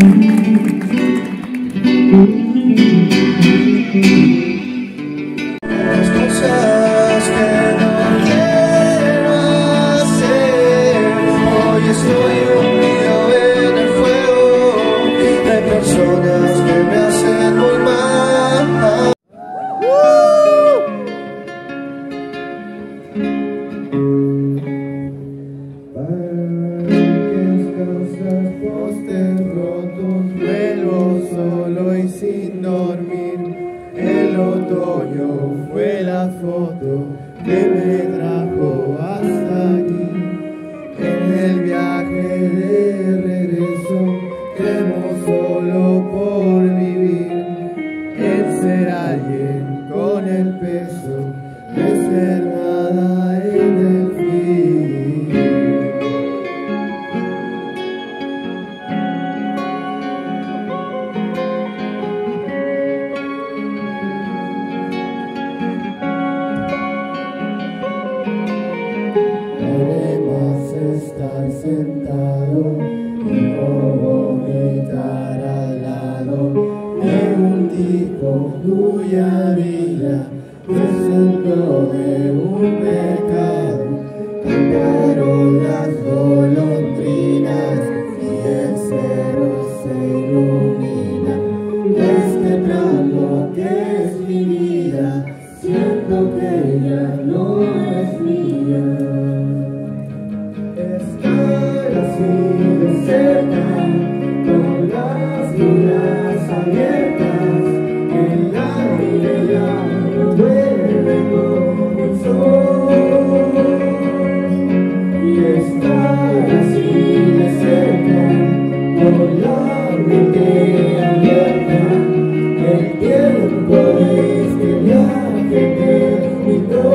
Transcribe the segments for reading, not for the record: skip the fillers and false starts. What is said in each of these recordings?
Las cosas que no quiero hacer. Hoy estoy hundido en el fuego. Hay personas que me hacen muy mal. Postes rotos, vuelvo solo y sin dormir. El otoño fue la foto que me trajo hasta aquí. En el viaje de regreso temo solo por vivir, en ser alguien con el peso de ser nada en el fin. Estar sentado y no vomitar al lado de un tipo cuya vida presentó de un pecado. Cantaron las golondrinas y el cerro se ilumina. Este tramo que es mi vida, siento que ya no es mía. Estar así de cerca, con las miras abiertas, el aire ya no vuelve con el sol. Y estar así de cerca, con la mente abierta, el tiempo de este viaje terminó.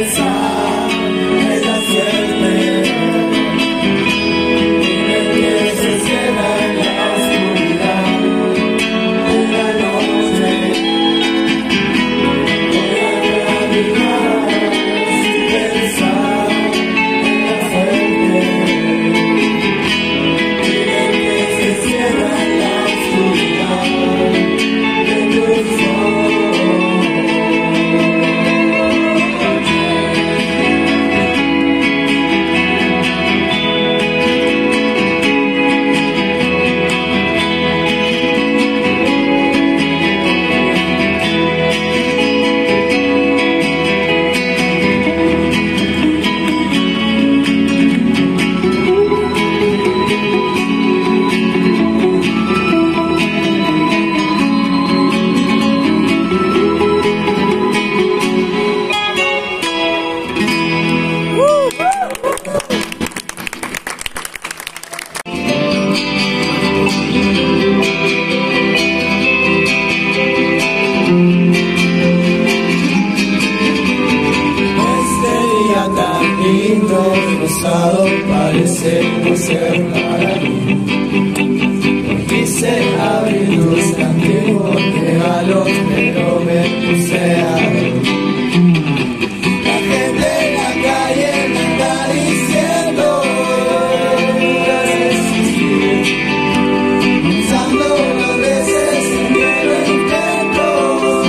Rosado parece no ser para mí. Quise abrir tus antiguos regalos, pero me puse a ver. La gente en la calle me está diciendo gracias existir. Pensando dos veces en que lo intento,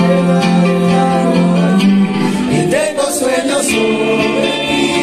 y tengo sueños sobre ti.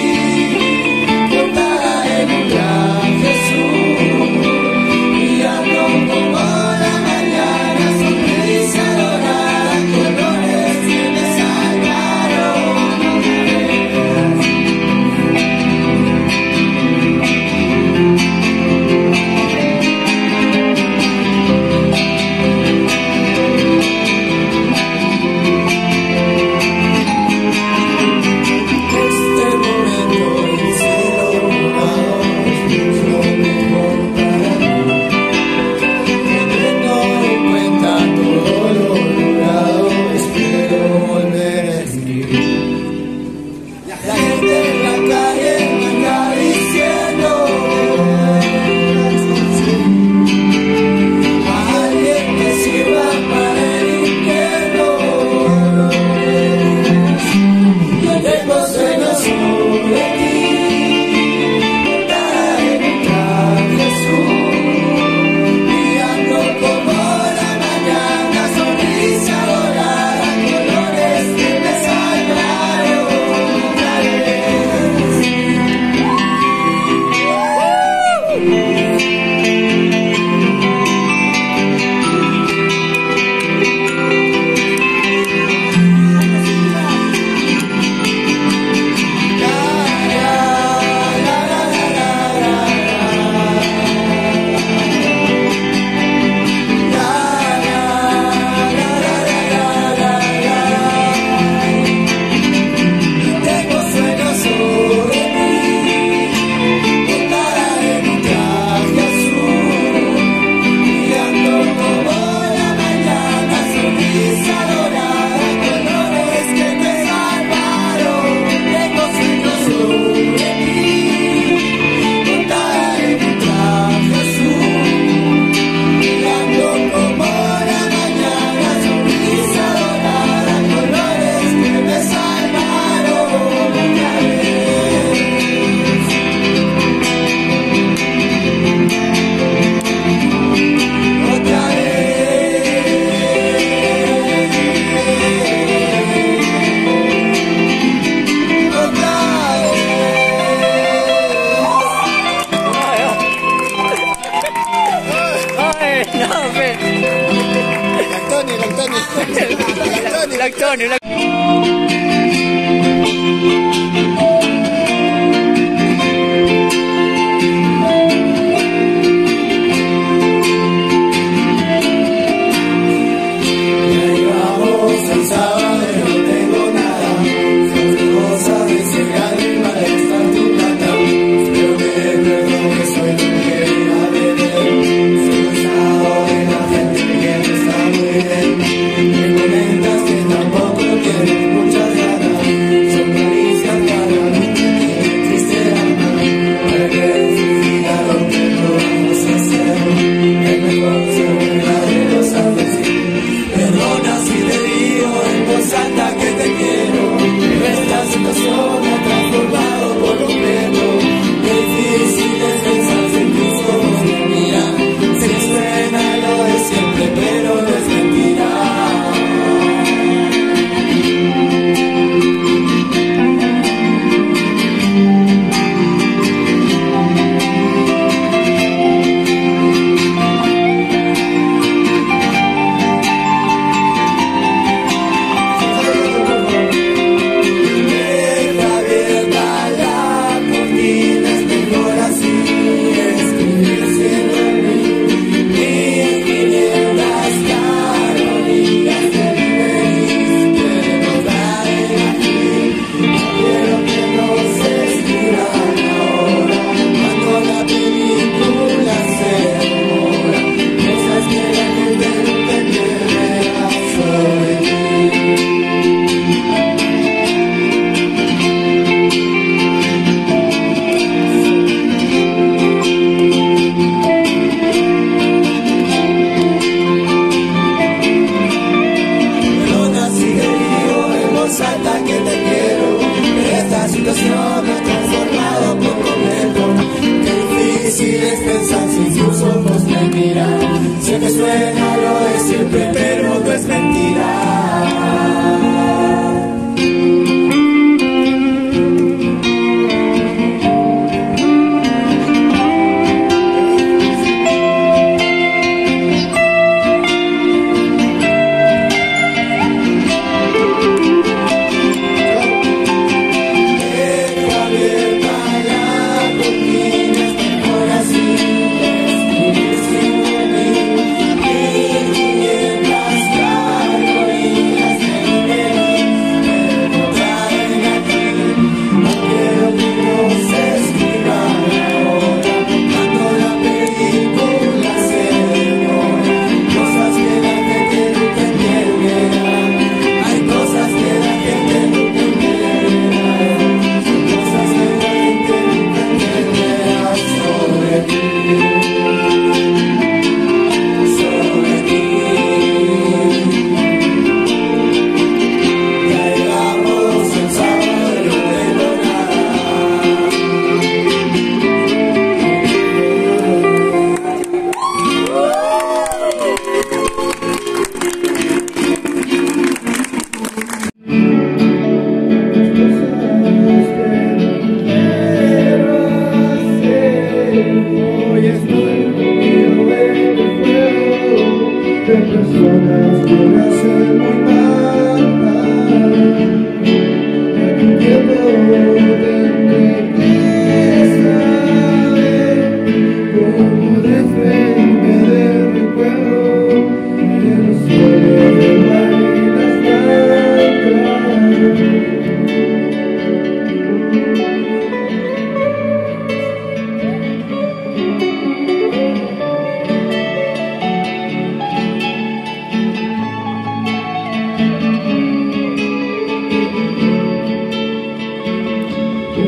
Me comentas que tampoco tienes muchas ganas, son caricias.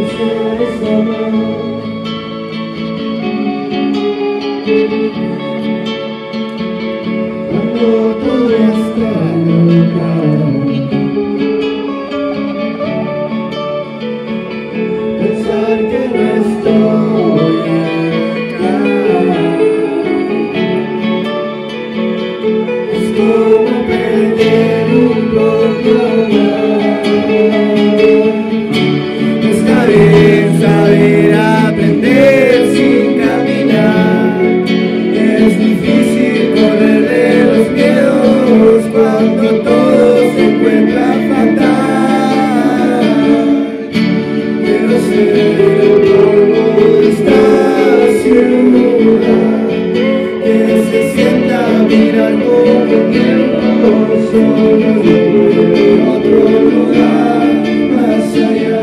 es amor. Cuando todo está loca, pensar que no estoy acá es como perder un propio amor. Está bien saber aprender sin caminar. Es difícil correr de los miedos cuando todo se encuentra fatal. Quiero ser el polvo de esta ciudad, que se sienta a mirar como el tiempo solo de otro lugar más allá.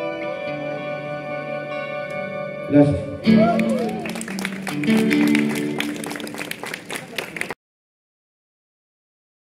Gracias.